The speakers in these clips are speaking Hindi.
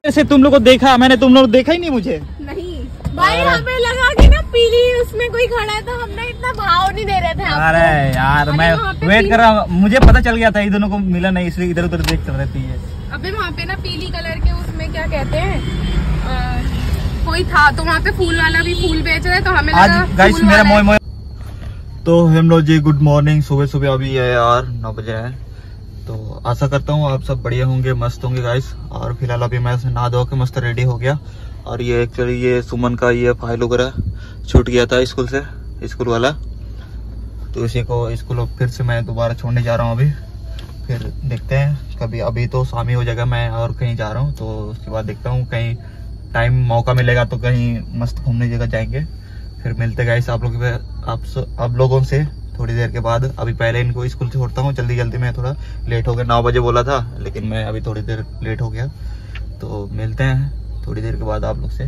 ऐसे तुम लोग को देखा, मैंने तुम लोग देखा ही नहीं मुझे। नहीं भाई, हमें लगा कि ना पीली उसमें कोई खड़ा है, तो हमने इतना भाव नहीं दे रहे थे आपको। अरे यार मैं वेट कर रहा हूँ, मुझे पता चल गया था ये दोनों को मिला नहीं, इसलिए इधर उधर देख कर रहती है। अबे वहाँ पे ना पीली कलर के उसमें क्या कहते हैं, कोई था तो वहाँ पे फूल वाला भी फूल बेच रहे, तो हमें लगा गाइस मेरा मोय। तो हम लोग जी गुड मॉर्निंग, सुबह सुबह अभी है यार 9 बजे है। तो आशा करता हूँ आप सब बढ़िया होंगे, मस्त होंगे गाइस। और फिलहाल अभी मैं नहा धो के मस्त रेडी हो गया। और ये एक्चुअली ये सुमन का ये फाइल वगैरह छूट गया था स्कूल से, स्कूल वाला, तो इसी को स्कूल फिर से मैं दोबारा छोड़ने जा रहा हूँ अभी। फिर देखते हैं कभी, अभी तो शाम ही हो जाएगा, मैं और कहीं जा रहा हूँ, तो उसके बाद देखता हूँ कहीं टाइम मौका मिलेगा तो कहीं मस्त घूमने जगह जाएंगे। फिर मिलते गाइस आप लोगों से थोड़ी देर के बाद। अभी पहले इनको स्कूल से छोड़ता हूँ जल्दी, मैं थोड़ा लेट हो गया, 9 बजे बोला था लेकिन मैं अभी थोड़ी देर लेट हो गया। तो मिलते हैं थोड़ी देर के बाद आप लोग से।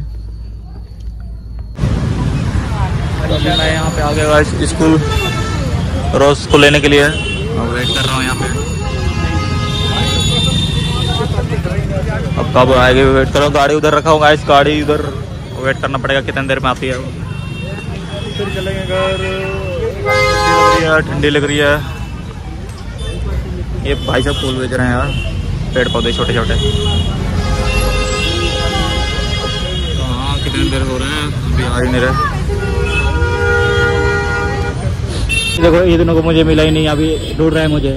अभी मैं यहाँ पे आ गया स्कूल, रोज को लेने के लिए वेट कर रहा हूँ यहाँ पे। अब कब आएगी वेट करो, गाड़ी उधर रखा होगा, इस गाड़ी उधर वेट करना पड़ेगा कितनी देर में आती है। फिर चलेंगे घर, ठंडी लग रही है। ये भाई साहब फूल बेच रहे हैं यार, पेड़ पौधे छोटे छोटे। हाँ कितनी देर हो रहे हैं, अभी आ ही नहीं रहे। देखो ये दोनों को मुझे मिला ही नहीं, अभी ढूंढ रहे हैं मुझे,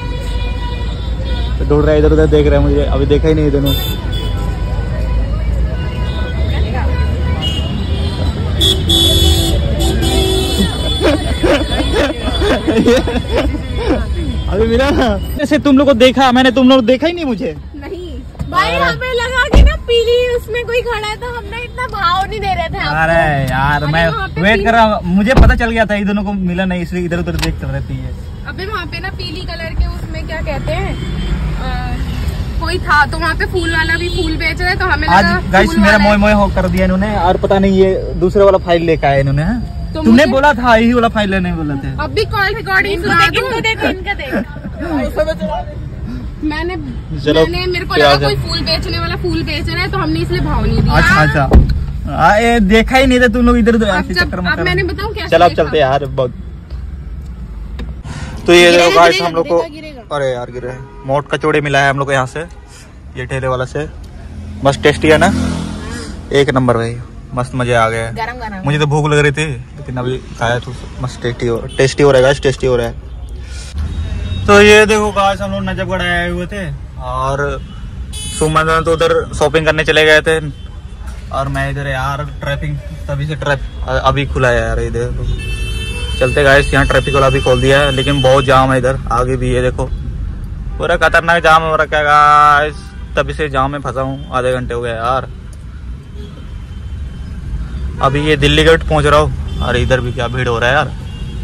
तो ढूंढ रहे हैं, इधर उधर देख रहे हैं मुझे, अभी देखा ही नहीं ये दोनों। अभी मिला ऐसे तुम लोग को देखा, मैंने तुम लोग देखा ही नहीं मुझे। नहीं भाई, हमें लगा कि ना पीली उसमें कोई खड़ा है, तो हमने इतना भाव नहीं दे रहे थे आपको। अरे यार मैं वेट कर रहा हूँ, मुझे पता चल गया था ये दोनों को मिला नहीं, इसलिए इधर उधर देख कर रहती है। अबे वहाँ पे ना पीली कलर के उसमें क्या कहते हैं, कोई था तो वहाँ पे फूल वाला भी फूल बेच रहे, तो हमें लगा गाइस मेरा मोय हो कर दिया इन्होंने। और पता नहीं ये दूसरे वाला फाइल लेकर आए इन्होंने। तो तुमने बोला था यही वाला फाइल लेने बोला थे। अब भी कॉल रिकॉर्डिंग देखो इनका देख। मैंने मेरे को लगा कोई फूल बेचने वाला फूल बेच रहा है, तो हमने इसलिए भाव नहीं दिया। अच्छा ये देखा ही नहीं था तुम लोग इधर चक्कर में। अब मैंने बताऊं क्या, चलो अब चलते यार बहुत। तो ये देखो गाइस हम लोग को, अरे यार गिरे, मोट कचौड़े मिला है हम लोग को यहाँ से, ये ठेले वाला से। मस्त टेस्टी है ना, एक नंबर भाई, मस्त मजे आ गए। गरम गरम। मुझे तो भूख लग रही थी लेकिन अभी खाया तो मस्त टेस्टी हो रहा है, टेस्टी हो रहा है। तो ये देखो गाइस हम लोग नजफगढ़ आए हुए थे, और सुमन तो उधर शॉपिंग करने चले गए थे, और मैं इधर यार ट्रैफिक तभी से अभी खुला है यार इधर। चलते गाइस, यहाँ ट्रैफिक वाला भी खोल दिया है, लेकिन बहुत जाम है इधर आगे भी। ये देखो पूरा खतरनाक जाम हो रखा है गाइस, तभी से जाम में फंसा हूँ, आधे घंटे हो गए यार। अभी ये दिल्ली गेट पहुंच रहा हूँ, और इधर भी क्या भीड़ हो रहा है यार।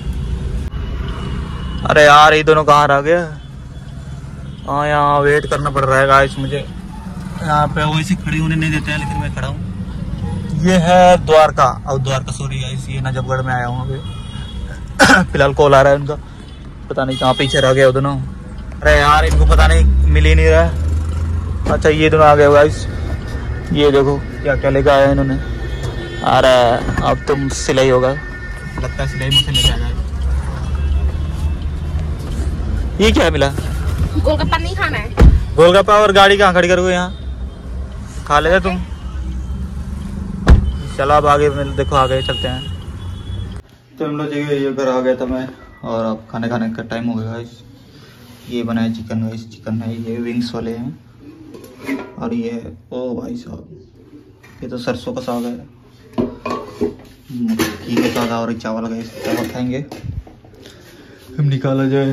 अरे यार ये दोनों कहाँ रह गया। हाँ यहाँ वेट करना पड़ रहा है गाइस मुझे, यहाँ पे वैसे खड़ी होने नहीं देते हैं, लेकिन मैं खड़ा हूँ। ये है द्वारका, और द्वारका सॉरी गाइस, ये नजफगढ़ में आया हूँ अभी। फिलहाल कॉल आ रहा है उनका, पता नहीं कहाँ पीछे रह गए वो दोनों। अरे यार इनको पता नहीं मिल ही नहीं रहा। अच्छा ये दोनों आ गए गाइस, ये देखो क्या क्या लेकर आया इन्होंने। अरे अब तुम सिलाई होगा, लगता है सिलाई मुझसे लेके आया। ये क्या मिला? गोलगप्पा नहीं खाना है? गोलगप्पा और गाड़ी कहाँ खड़ी करोगे, यहाँ खा लेते तुम। चलो अब आगे देखो, आगे चलते हैं। तो हम लोग ये घर आ गया था मैं, और अब खाने का टाइम हो गया। ये बना है चिकन, वाइस चिकन है, ये विंग्स वाले हैं, और ये ओ भाई साहब ये तो सरसों का साग है, मक्की का साग और चावल का, चावल खाएंगे हम, निकाला जाए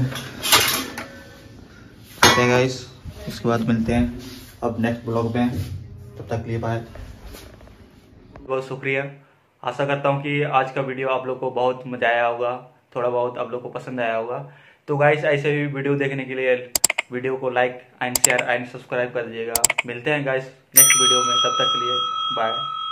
गाइस। उसके बाद मिलते हैं अब नेक्स्ट ब्लॉग में, तब तक के लिए बाय। बहुत शुक्रिया, आशा करता हूँ कि आज का वीडियो आप लोग को बहुत मजा आया होगा, थोड़ा बहुत आप लोग को पसंद आया होगा। तो गाइस ऐसे ही वीडियो देखने के लिए वीडियो को like and share and subscribe कर दीजिएगा। मिलते हैं गाइस नेक्स्ट वीडियो में, तब तक के लिए बाय।